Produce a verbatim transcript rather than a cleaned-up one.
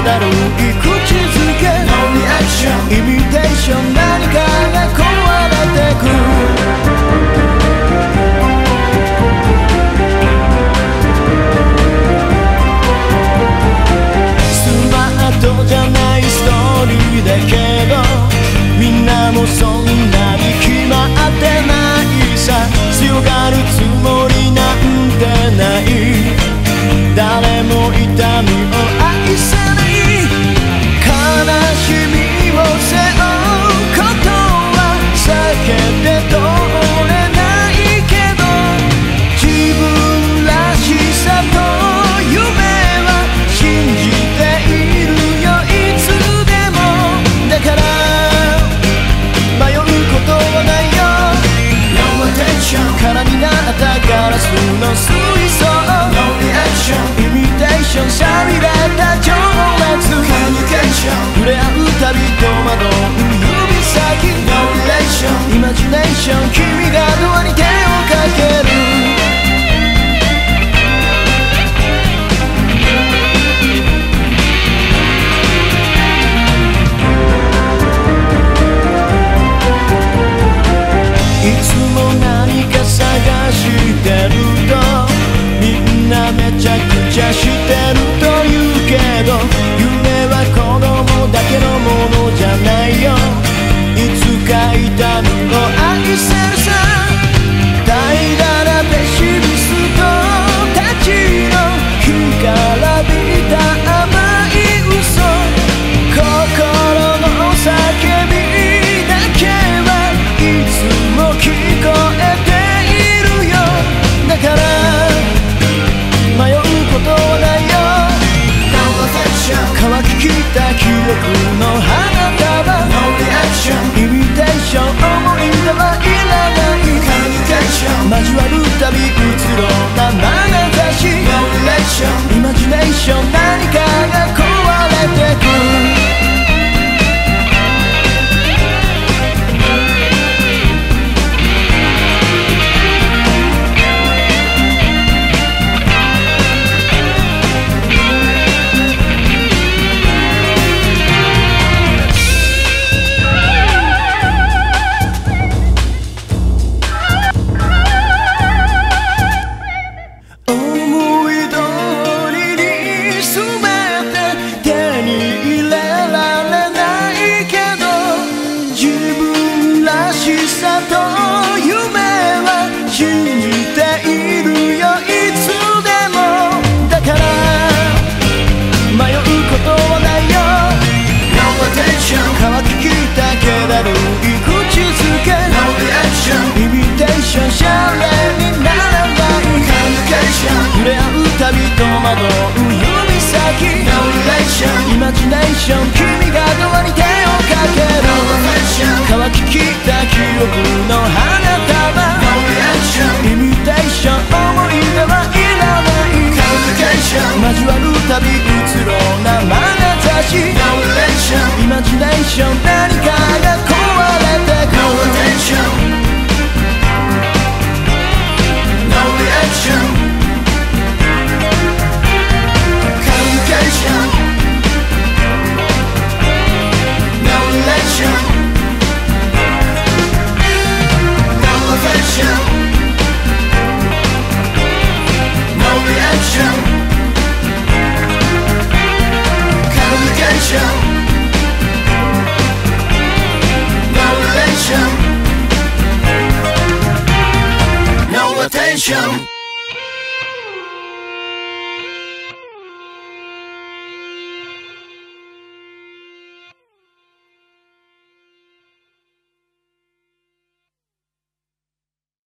だるい口づけ No reaction イミテーション何かが壊れてくスマートじゃないストーリーだけどみんなもそんなに決まってないさ強がるつもりなんてない誰も痛みを愛せない悲しみを背負うことは避けて通れないけど自分らしさと夢は信じているよいつでもだから迷うことはないよ No attention 空になったガラスの水槽 No reaction イミテーションさびれた情熱 Communication 触れ合うたび戸惑う指先 No relation イマジネーション君がドアに手をかけるいつも何か探してるとみんなめちゃくちゃしてると言うけど夢は子供だけのものじゃないよいつか痛みを愛せるさ怠惰なペシミストたちの干からびた甘い嘘心の叫びだけはいつも聞こえているよだから迷うことはないよ乾ききった記憶の花束 No reaction イミテーション思い出はいらない Communication 交わるたびうつろな眼差し No relation イマジネーション何かが壊れてくイマジネーション君がドアに手をかける乾ききった記憶の花束 No reaction イミテーション思い出はいらない Communication 交わるたびうつろな眼差し No relation イマジネーション何かが壊れてく No attention No reaction Communication No attention